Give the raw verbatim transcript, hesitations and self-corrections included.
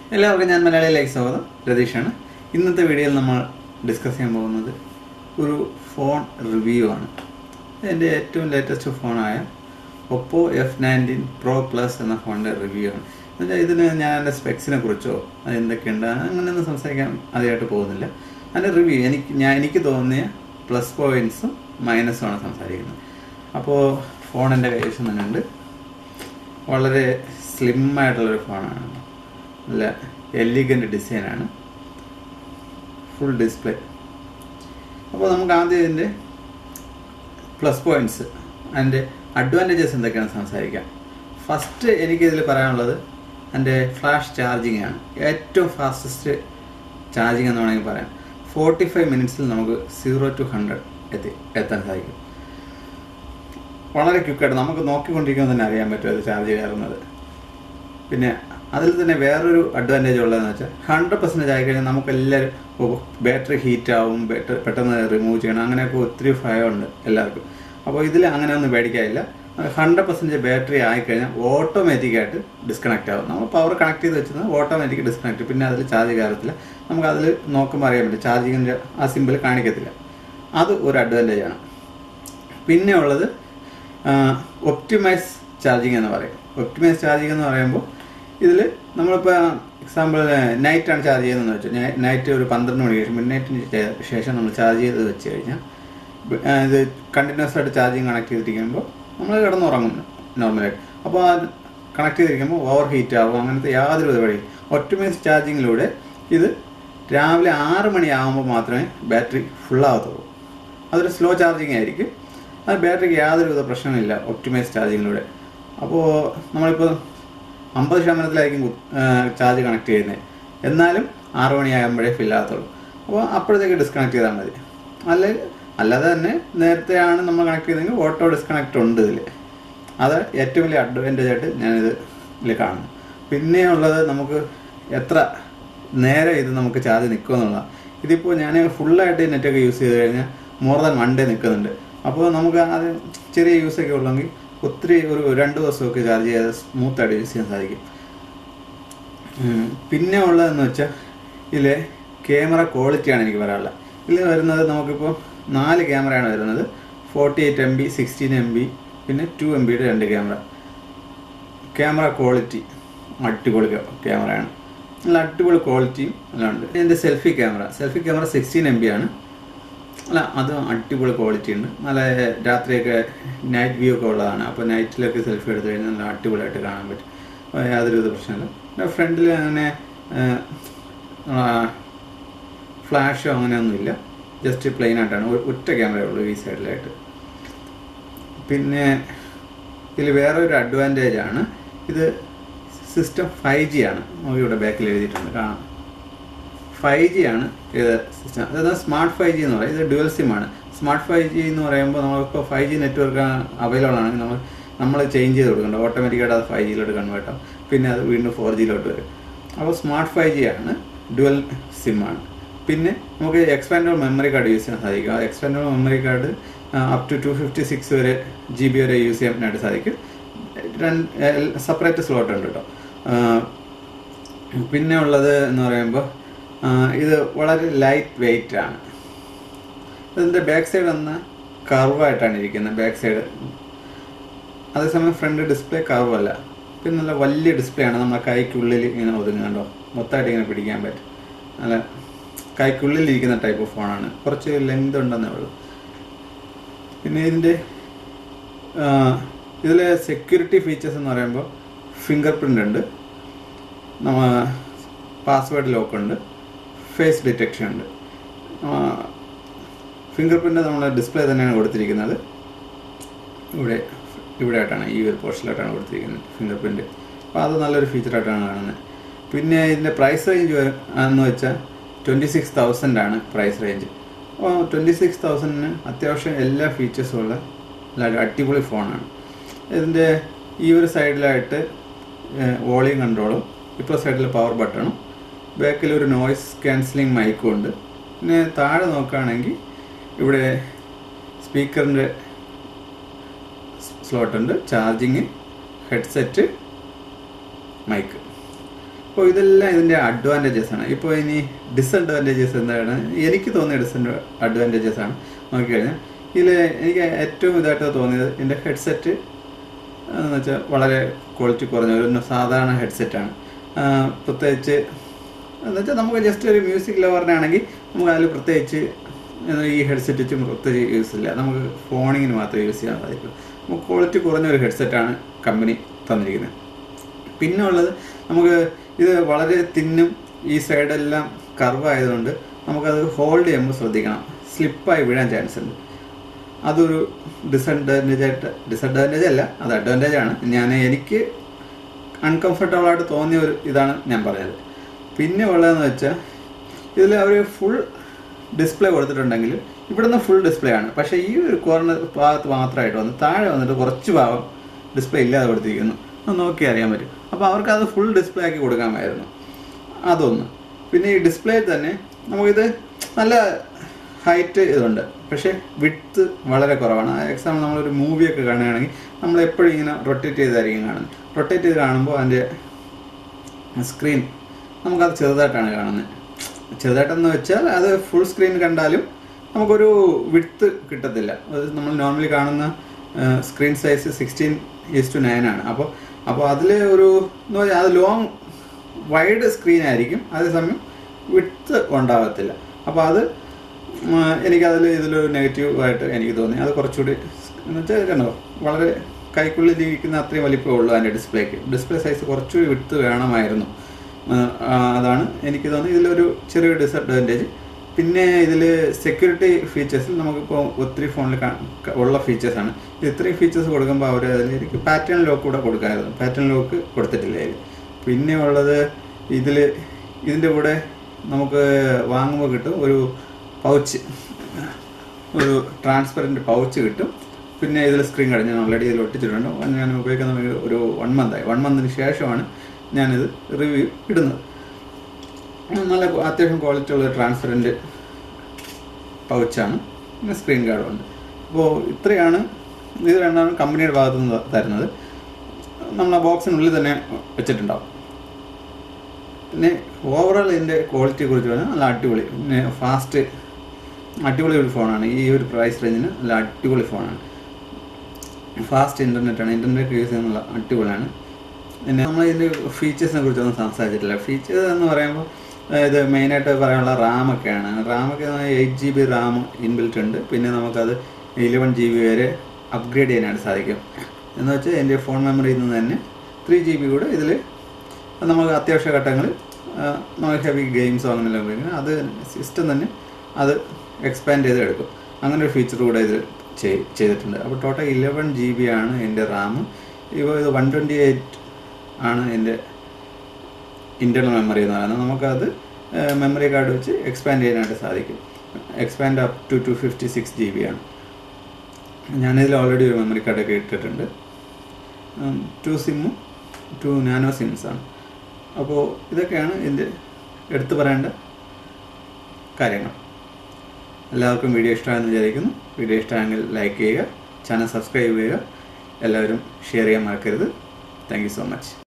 എല്ലാവർക്കും ഞാൻ മലയാളിയിലേക്ക് സ്വാഗതം. രതീഷാണ്. ഇന്നത്തെ വീഡിയോയിൽ നമ്മൾ ഡിസ്കസ് ചെയ്യാൻ പോകുന്നത് ഒരു ഫോൺ റിവ്യൂ ആണ്. എൻ്റെ ഏറ്റവും ലേറ്റസ്റ്റ് ഫോണായ Oppo F nineteen pro plus എന്ന ഫോണിൻ്റെ റിവ്യൂ ആണ്. എന്നുവെച്ചാൽ ഇതിന് ഞാൻ എൻ്റെ സ്പെക്സിനെ കുറിച്ചോ അത് എന്തൊക്കെയുണ്ട് അങ്ങനെയൊന്നും സംസാരിക്കാൻ ആദ്യമായിട്ട് പോകുന്നില്ല. അതിൻ്റെ റിവ്യൂ എനിക്ക് ഞാൻ എനിക്ക് തോന്നിയ പ്ലസ് പോയിൻറ്റ്സും മൈനസുമാണ് സംസാരിക്കുന്നത്. അപ്പോൾ ഫോൺ എൻ്റെ കൈവശം തന്നെ ഉണ്ട്. വളരെ സ്ലിം ആയിട്ടുള്ളൊരു ഫോണാണ്. നല്ല എലിഗൻ്റ് ഡിസൈനാണ്, ഫുൾ ഡിസ്പ്ലേ. അപ്പോൾ നമുക്ക് ആദ്യം ഇതിൻ്റെ പ്ലസ് പോയിൻറ്റ്സ് അതിൻ്റെ അഡ്വാൻറ്റേജസ് എന്തൊക്കെയാണെന്ന് സംസാരിക്കാം. ഫസ്റ്റ് എനിക്കിതിൽ പറയാനുള്ളത് എൻ്റെ ഫ്ലാഷ് ചാർജിങ് ആണ്. ഏറ്റവും ഫാസ്റ്റസ്റ്റ് ചാർജിങ് എന്ന് വേണമെങ്കിൽ പറയാം. ഫോർട്ടി ഫൈവ് മിനിറ്റ്സിൽ നമുക്ക് സീറോ ടു ഹൺഡ്രഡ് എത്തി എത്താൻ സാധിക്കും. വളരെ ക്വിക്കായിട്ട് നമുക്ക് നോക്കിക്കൊണ്ടിരിക്കുമ്പോൾ തന്നെ അറിയാൻ പറ്റും അത് ചാർജ് കയറുന്നത്. പിന്നെ അതിൽ തന്നെ വേറൊരു അഡ്വാൻറ്റേജ് ഉള്ളതെന്ന് വെച്ചാൽ ഹൺഡ്രഡ് പെർസെൻറ്റേജ് ആയിക്കഴിഞ്ഞാൽ നമുക്കെല്ലാവരും ബാറ്ററി ഹീറ്റ് ആവും, ബാറ്ററി പെട്ടെന്ന് റിമൂവ് ചെയ്യണം, അങ്ങനെയൊക്കെ ഒത്തിരി ഭയമുണ്ട് എല്ലാവർക്കും. അപ്പോൾ ഇതിൽ അങ്ങനെ ഒന്നും പേടിക്കാനില്ല. ഹൺഡ്രഡ് പെർസെൻറ്റേജ് ബാറ്ററി ആയിക്കഴിഞ്ഞാൽ ഓട്ടോമാറ്റിക്കായിട്ട് ഡിസ്കണക്റ്റ് ആവും. നമ്മൾ പവർ കണക്ട് ചെയ്ത് വെച്ചാൽ ഓട്ടോമാറ്റിക് ഡിസ്കണക്ട്. പിന്നെ അതിൽ ചാർജ് കയറത്തില്ല. നമുക്കതിൽ നോക്കുമ്പോൾ അറിയാൻ പറ്റും, ചാർജിങ്ങിൻ്റെ ആ സിമ്പിൾ കാണിക്കത്തില്ല. അത് ഒരു അഡ്വാൻറ്റേജ് ആണ്. പിന്നെ ഉള്ളത് ഒപ്റ്റിമൈസ് ചാർജിങ് എന്ന് പറയും. ഒപ്റ്റിമൈസ് ചാർജിങ് എന്ന് പറയുമ്പോൾ ഇതിൽ നമ്മളിപ്പോൾ എക്സാമ്പിൾ നൈറ്റാണ് ചാർജ് ചെയ്യുന്നതെന്ന് വെച്ചാൽ നൈറ്റ് ഒരു പന്ത്രണ്ട് മണിക്ക് ശേഷം മിഡ് നൈറ്റിന് ശേഷം നമ്മൾ ചാർജ് ചെയ്ത് വെച്ച് കഴിഞ്ഞാൽ ഇത് കണ്ടിന്യൂസ് ആയിട്ട് ചാർജിങ് കണക്ട് ചെയ്തിരിക്കുമ്പോൾ നമ്മൾ കിടന്നുറങ്ങുന്നു നോർമലായിട്ട്. അപ്പോൾ ആ കണക്ട് ചെയ്തിരിക്കുമ്പോൾ ഓവർ ഹീറ്റ് ആവും, അങ്ങനത്തെ യാതൊരു പരിപാടിയും. ഒപ്റ്റിമൈസ് ചാർജിങ്ങിലൂടെ ഇത് രാവിലെ ആറ് മണിയാകുമ്പോൾ മാത്രമേ ബാറ്ററി ഫുള്ളാകത്തുള്ളൂ. അതൊരു സ്ലോ ചാർജിങ് ആയിരിക്കും. അത് ബാറ്ററിക്ക് യാതൊരുവിധ പ്രശ്നമില്ല ഒപ്റ്റിമൈസ് ചാർജിങ്ങിലൂടെ. അപ്പോൾ നമ്മളിപ്പോൾ അമ്പത് ശതമാനത്തിലായിരിക്കും ചാർജ് കണക്ട് ചെയ്യുന്നത്, എന്നാലും ആറ് മണിയാകുമ്പോഴേ ഫില്ലാകത്തുള്ളൂ. അപ്പോൾ അപ്പോഴത്തേക്ക് ഡിസ്കണക്ട് ചെയ്താൽ മതി. അല്ല അല്ലാതെ തന്നെ നേരത്തെയാണ് നമ്മൾ കണക്ട് ചെയ്തെങ്കിൽ ഓട്ടോ ഡിസ്കണക്ട് ഉണ്ട് ഇതിൽ. അത് ഏറ്റവും വലിയ അഡ്വാൻറ്റേജ് ആയിട്ട് ഞാനിത് ഇതിൽ കാണുന്നു. പിന്നെ ഉള്ളത് നമുക്ക് എത്ര നേരം ഇത് നമുക്ക് ചാർജ് നിൽക്കുമെന്നുള്ളതാണ്. ഇതിപ്പോൾ ഞാൻ ഫുള്ളായിട്ട് നെറ്റൊക്കെ യൂസ് ചെയ്ത് കഴിഞ്ഞാൽ മോർ ദാൻ വൺ ഡേ നിൽക്കുന്നുണ്ട്. അപ്പോൾ നമുക്ക് അത് ചെറിയ യൂസൊക്കെ ഉള്ളെങ്കിൽ ഒത്തിരി ഒരു രണ്ട് ദിവസമൊക്കെ ചാർജ് ചെയ്ത് സ്മൂത്തായിട്ട് യൂസ് ചെയ്യാൻ സാധിക്കും. പിന്നെ ഉള്ളതെന്ന് വെച്ചാൽ ഇതിലെ ക്യാമറ ക്വാളിറ്റിയാണ് എനിക്ക് പറയാനുള്ളത്. ഇതിൽ വരുന്നത് നമുക്കിപ്പോൾ നാല് ക്യാമറയാണ് വരുന്നത്. Forty eight M B, sixteen M B, പിന്നെ ടു എം ബിയുടെ രണ്ട് ക്യാമറ. ക്യാമറ ക്വാളിറ്റി അടിപൊളി ക്യാമറയാണ്, നല്ല അടിപൊളി ക്വാളിറ്റിയും എല്ലാം ഉണ്ട്. ഇതിൻ്റെ selfie camera selfie camera sixteen M B ആണ്. അല്ല അത് അടിപൊളി ക്വാളിറ്റി ഉണ്ട്. നല്ല രാത്രിയൊക്കെ നൈറ്റ് വ്യൂ ഒക്കെ ഉള്ളതാണ്. അപ്പോൾ നൈറ്റിലൊക്കെ സെൽഫി എടുത്തു കഴിഞ്ഞാൽ നല്ല അടിപൊളിയായിട്ട് കാണാൻ പറ്റും. യാതൊരു വിധ പ്രശ്നമില്ല. പിന്നെ ഫ്രണ്ടിൽ അങ്ങനെ ഫ്ലാഷോ അങ്ങനെയൊന്നുമില്ല, ജസ്റ്റ് പ്ലെയിൻ ആയിട്ടാണ്. ഒറ്റ ക്യാമറയേ ഉള്ളൂ ഈ സൈഡിലായിട്ട്. പിന്നെ ഇതിൽ വേറൊരു അഡ്വാൻറ്റേജ് ആണ്, ഇത് സിസ്റ്റം ഫൈവ് ജി ആണ്. നമുക്കിവിടെ ബാക്കിൽ എഴുതിയിട്ടുണ്ട്, കാണാം. ഫൈവ് ജി ആണ് ഇത് സിസ്റ്റം. അതായത് സ്മാർട്ട് ഫൈവ് ജി എന്ന് പറയും. ഇത് ഡ്യുവൽ സിം ആണ്. സ്മാർട്ട് ഫൈവ് ജി എന്ന് പറയുമ്പോൾ നമ്മളിപ്പോൾ ഫൈവ് ജി നെറ്റ്വർക്ക് അവൈലബിൾ ആണെങ്കിൽ നമ്മൾ നമ്മൾ ചേഞ്ച് ചെയ്ത് കൊടുക്കേണ്ട, ഓട്ടോമാറ്റിക്കായിട്ട് അത് ഫൈവ് ജിയിലോട്ട് കൺവേർട്ട് ആവും. പിന്നെ അത് വീണ്ടും ഫോർ ജിയിലോട്ട് വരും. അപ്പോൾ സ്മാർട്ട് ഫൈവ് ജി ആണ്, ഡ്യുവൽ സിം ആണ്. പിന്നെ നമുക്ക് എക്സ്പാൻഡബിൾ മെമ്മറി കാർഡ് യൂസ് ചെയ്യാൻ സാധിക്കും. ആ expandable memory card up to two fifty six വരെ ജി ബി വരെ യൂസ് ചെയ്യാനായിട്ട് സാധിക്കും. രണ്ട് സെപ്പറേറ്റ് സ്ലോട്ട് ഉണ്ട് കേട്ടോ. പിന്നെ ഉള്ളത് എന്ന് പറയുമ്പോൾ ഇത് വളരെ ലൈറ്റ് വെയ്റ്റ് ആണ്. ഇതിൻ്റെ ബാക്ക് സൈഡ് വന്ന കർവായിട്ടാണ് ഇരിക്കുന്നത്, ബാക്ക് സൈഡ്. അതേസമയം ഫ്രണ്ട് ഡിസ്പ്ലേ കർവല്ല. പിന്നെ നല്ല വലിയ ഡിസ്പ്ലേ ആണ്. നമ്മുടെ കൈക്കുള്ളിൽ ഇങ്ങനെ ഒതുങ്ങുന്നുണ്ടോ, മൊത്തമായിട്ട് ഇങ്ങനെ പിടിക്കാൻ പറ്റും. നല്ല കൈക്കുള്ളിലിരിക്കുന്ന ടൈപ്പ് ഓഫ് ഫോണാണ്. കുറച്ച് ലെങ്ത് ഉണ്ടെന്നേ ഉള്ളൂ. പിന്നെ ഇതിൻ്റെ ഇതിലെ സെക്യൂരിറ്റി ഫീച്ചേഴ്സ് എന്ന് പറയുമ്പോൾ ഫിംഗർ പ്രിൻ്റ് ഉണ്ട്, നമ്മ പാസ്വേഡ് ലോക്ക് ഉണ്ട്, ഫേസ് ഡിറ്റക്ഷൻ ഉണ്ട്. ഫിംഗർ പ്രിൻ്റ് നമ്മൾ ഡിസ്പ്ലേ തന്നെയാണ് കൊടുത്തിരിക്കുന്നത്. ഇവിടെ ഇവിടെ ആയിട്ടാണ്, ഈ ഒരു പോർഷനിലായിട്ടാണ് കൊടുത്തിരിക്കുന്നത് ഫിംഗർ പ്രിൻ്റ്. അപ്പോൾ അത് നല്ലൊരു ഫീച്ചറായിട്ടാണ് കാണുന്നത്. പിന്നെ ഇതിൻ്റെ പ്രൈസ് റേഞ്ച് എന്ന് വെച്ചാൽ ട്വൻറ്റി സിക്സ് തൗസൻഡ് ആണ് പ്രൈസ് റേഞ്ച്. അപ്പോൾ ട്വൻറ്റി സിക്സ് തൗസൻഡിന് അത്യാവശ്യം എല്ലാ ഫീച്ചേഴ്സും ഉള്ള നല്ല അടിപൊളി ഫോണാണ്. ഇതിൻ്റെ ഈ ഒരു സൈഡിലായിട്ട് വോളിയം കൺട്രോളും, ഇപ്പോൾ സൈഡിൽ പവർ ബട്ടണും, ബാക്കിൽ ഒരു നോയ്സ് ക്യാൻസലിങ് മൈക്കും ഉണ്ട്. പിന്നെ താഴെ നോക്കുകയാണെങ്കിൽ ഇവിടെ സ്പീക്കറിൻ്റെ സ്ലോട്ടുണ്ട്, ചാർജിങ്, ഹെഡ്സെറ്റ്, മൈക്ക്. അപ്പോൾ ഇതെല്ലാം ഇതിൻ്റെ അഡ്വാൻറ്റേജസ് ആണ്. ഇപ്പോൾ ഇനി ഡിസഡ്വാൻറ്റേജസ് എന്താണ് എനിക്ക് തോന്നിയ ഡിസഡ്വാൻറ്റേജസ് ആണ് നോക്കിക്കഴിഞ്ഞാൽ. ഇതിൽ എനിക്ക് ഏറ്റവും ഇതായിട്ട് തോന്നിയത് ഇതിൻ്റെ ഹെഡ്സെറ്റ് എന്ന് വെച്ചാൽ വളരെ ക്വാളിറ്റി കുറഞ്ഞ ഒരു സാധാരണ ഹെഡ്സെറ്റാണ്. പ്രത്യേകിച്ച് എന്ന് വെച്ചാൽ നമുക്ക് ജസ്റ്റ് ഒരു മ്യൂസിക് ലവറിനാണെങ്കിൽ നമുക്ക് അതിൽ പ്രത്യേകിച്ച് ഈ ഹെഡ്സെറ്റ് വെച്ച് പ്രത്യേകിച്ച് യൂസ് ഇല്ല, നമുക്ക് ഫോണിങ്ങിന് മാത്രമേ യൂസ് ചെയ്യാൻ സാധിക്കും. നമുക്ക് ക്വാളിറ്റി കുറഞ്ഞ ഒരു ഹെഡ്സെറ്റാണ് കമ്പനി തന്നിരിക്കുന്നത്. പിന്നെ ഉള്ളത് നമുക്ക് ഇത് വളരെ തിന്നും ഈ സൈഡെല്ലാം കർവ് ആയതുകൊണ്ട് നമുക്കത് ഹോൾഡ് ചെയ്യുമ്പോൾ ശ്രദ്ധിക്കണം, സ്ലിപ്പായി വീഴാൻ ചാൻസ് ഉണ്ട്. അതൊരു ഡിസഡ്വാൻറ്റേജ് ആയിട്ട് ഡിസഡ്വാൻറ്റേജ് അല്ല, അത് അഡ്വാൻറ്റേജ് ആണ്. ഞാൻ എനിക്ക് അൺകംഫർട്ടബിളായിട്ട് തോന്നിയ ഒരു ഇതാണ് ഞാൻ പറഞ്ഞത്. പിന്നെ ഉള്ളതെന്ന് വെച്ചാൽ ഇതിൽ അവർ ഫുൾ ഡിസ്പ്ലേ കൊടുത്തിട്ടുണ്ടെങ്കിൽ ഇവിടുന്ന് ഫുൾ ഡിസ്പ്ലേ ആണ്, പക്ഷേ ഈ ഒരു കോർണർ ഭാഗത്ത് മാത്രമായിട്ട് വന്ന് താഴെ വന്നിട്ട് കുറച്ച് ഭാഗം ഡിസ്പ്ലേ ഇല്ലാതെ കൊടുത്തിരിക്കുന്നു. അത് നോക്കി അറിയാൻ പറ്റും. അപ്പോൾ അവർക്കത് ഫുൾ ഡിസ്പ്ലേ ആക്കി കൊടുക്കാമായിരുന്നു, അതൊന്ന്. പിന്നെ ഈ ഡിസ്പ്ലേയിൽ തന്നെ നമുക്കിത് നല്ല ഹൈറ്റ് ഇതുണ്ട്, പക്ഷേ വിഡ്ത്ത് വളരെ കുറവാണ്. എക്സാമ്പിൾ നമ്മളൊരു മൂവിയൊക്കെ കാണുകയാണെങ്കിൽ നമ്മളെപ്പോഴും ഇങ്ങനെ റൊട്ടേറ്റ് ചെയ്തായിരിക്കും കാണുന്നത്. റൊട്ടേറ്റ് ചെയ്ത് കാണുമ്പോൾ അതിൻ്റെ സ്ക്രീൻ നമുക്കത് ചെറുതായിട്ടാണ് കാണുന്നത്. ചെറുതായിട്ടെന്ന് വെച്ചാൽ അത് ഫുൾ സ്ക്രീൻ കണ്ടാലും നമുക്കൊരു വിഡ്ത്ത് കിട്ടത്തില്ല. അത് നമ്മൾ നോർമലി കാണുന്ന screen size sixteen is to nine ആണ്. അപ്പോൾ അപ്പോൾ അതിൽ ഒരു എന്ന് പറഞ്ഞാൽ അത് ലോങ് വൈഡ് സ്ക്രീൻ ആയിരിക്കും, അതേസമയം വിഡ്ത്ത് ഉണ്ടാകത്തില്ല. അപ്പോൾ അത് എനിക്കതിൽ ഇതിലൊരു നെഗറ്റീവായിട്ട് എനിക്ക് തോന്നി. അത് കുറച്ചുകൂടി എന്ന് വെച്ചാൽ കണ്ടോ വളരെ കൈക്കുള്ളിൽ ഇരിക്കുന്ന അത്രയും വലിപ്പമേ ഉള്ളൂ അതിൻ്റെ ഡിസ്പ്ലേക്ക്. ഡിസ്പ്ലേ സൈസ് കുറച്ചുകൂടി വിഡ്ത്ത് വേണമായിരുന്നു, അതാണ് എനിക്ക് തോന്നി ഇതിലൊരു ചെറിയൊരു ഡിസഡ്വാൻറ്റേജ്. പിന്നെ ഇതിൽ സെക്യൂരിറ്റി ഫീച്ചേഴ്സിൽ നമുക്കിപ്പോൾ ഒത്തിരി ഫോണിൽ ഉള്ള ഫീച്ചേഴ്സാണ്. ഇത്രയും ഫീച്ചേഴ്സ് കൊടുക്കുമ്പോൾ അവർ അതിലേക്ക് പാറ്റേൺ ലോക്ക് കൂടെ കൊടുക്കാമായിരുന്നു, പാറ്റേൺ ലോക്ക് കൊടുത്തിട്ടില്ല അതിൽ. പിന്നെ ഉള്ളത് ഇതിൽ ഇതിൻ്റെ കൂടെ നമുക്ക് വാങ്ങുമ്പോൾ കിട്ടും ഒരു പൗച്ച്, ഒരു ട്രാൻസ്പെറൻറ്റ് പൗച്ച് കിട്ടും. പിന്നെ ഇതിൽ സ്ക്രീൻ കാർഡ് ഞാൻ ഓൾറെഡി ഇതിൽ ഒട്ടിച്ചിട്ടുണ്ട്. ഞാൻ ഉപയോഗിക്കുന്ന ഒരു വൺ മന്തായി വൺ മന്തിന് ശേഷമാണ് ഞാനിത് റിവ്യൂ ഇടുന്നത്. നല്ല അത്യാവശ്യം ക്വാളിറ്റി ഉള്ള ട്രാൻസ്പെറൻറ്റ് പൗച്ചാണ്, പിന്നെ സ്ക്രീൻ കാർഡുണ്ട്. അപ്പോൾ ഇത്രയാണ് ഇത് രണ്ടാണ് കമ്പനിയുടെ ഭാഗത്തു നിന്ന് തരുന്നത്. നമ്മൾ ആ ബോക്സിനുള്ളിൽ തന്നെ വെച്ചിട്ടുണ്ടാവും. പിന്നെ ഓവറോൾ ഇതിൻ്റെ ക്വാളിറ്റിയെ കുറിച്ച് പറഞ്ഞാൽ നല്ല അടിപൊളി, പിന്നെ ഫാസ്റ്റ് അടിപൊളി ഒരു ഫോണാണ്. ഈ ഒരു പ്രൈസ് റേഞ്ചിന് നല്ല അടിപൊളി ഫോണാണ്. ഫാസ്റ്റ് ഇൻ്റർനെറ്റാണ്, ഇൻ്റർനെറ്റ് യൂസ് ചെയ്യുന്നുള്ള അടിപൊളിയാണ്. പിന്നെ നമ്മൾ ഇതിൻ്റെ ഫീച്ചേഴ്സിനെ കുറിച്ചൊന്നും സംസാരിച്ചിട്ടില്ല. ഫീച്ചേഴ്സ് എന്ന് പറയുമ്പോൾ ഇത് മെയിനായിട്ട് പറയാനുള്ള റാമൊക്കെയാണ്. റാമൊക്കെ eight G B RAM inbuilt ഉണ്ട്. പിന്നെ നമുക്കത് ഇലവൻ ജി ബി വരെ അപ്ഗ്രേഡ് ചെയ്യാനായിട്ട് സാധിക്കും. എന്ന് വെച്ചാൽ എൻ്റെ ഫോൺ മെമ്മറിയിൽ നിന്ന് തന്നെ ത്രീ ജി ബി കൂടെ ഇതിൽ നമുക്ക് അത്യാവശ്യ ഘട്ടങ്ങളിൽ നമുക്ക് ഹെവി ഗെയിംസോ അങ്ങനെയെല്ലാം ഉപയോഗിക്കുന്നത് അത് സിസ്റ്റം തന്നെ അത് എക്സ്പാൻഡ് ചെയ്ത് എടുക്കും. അങ്ങനെ ഒരു ഫീച്ചർ കൂടെ ഇതിൽ ചെയ്തിട്ടുണ്ട്. അപ്പോൾ ടോട്ടൽ ഇലവൻ ജി ബി ആണ് എൻ്റെ റാം. ഇപ്പോൾ ഇത് വൺ ട്വൻറ്റി എയ്റ്റ് ആണ് എൻ്റെ ഇൻറ്റർണൽ മെമ്മറി എന്ന് പറയുന്നത്. നമുക്കത് മെമ്മറി കാർഡ് വെച്ച് എക്സ്പാൻഡ് ചെയ്യാനായിട്ട് സാധിക്കും. Expand up to two fifty six G B ആണ്. ഞാനിതിൽ ഓൾറെഡി ഒരു മെമ്മറി കാർഡൊക്കെ ഇട്ടിട്ടുണ്ട്. ടു സിമ്മും ടു നാനോ സിംസാണ്. അപ്പോൾ ഇതൊക്കെയാണ് ഇതിൻ്റെ എടുത്തു പറയേണ്ട കാര്യങ്ങൾ. എല്ലാവർക്കും വീഡിയോ ഇഷ്ടമായെന്ന് വിചാരിക്കുന്നു. വീഡിയോ ഇഷ്ടമായെങ്കിൽ ലൈക്ക് ചെയ്യുക, ചാനൽ സബ്സ്ക്രൈബ് ചെയ്യുക, എല്ലാവരും ഷെയർ ചെയ്യാൻ മറക്കരുത്. Thank you so much.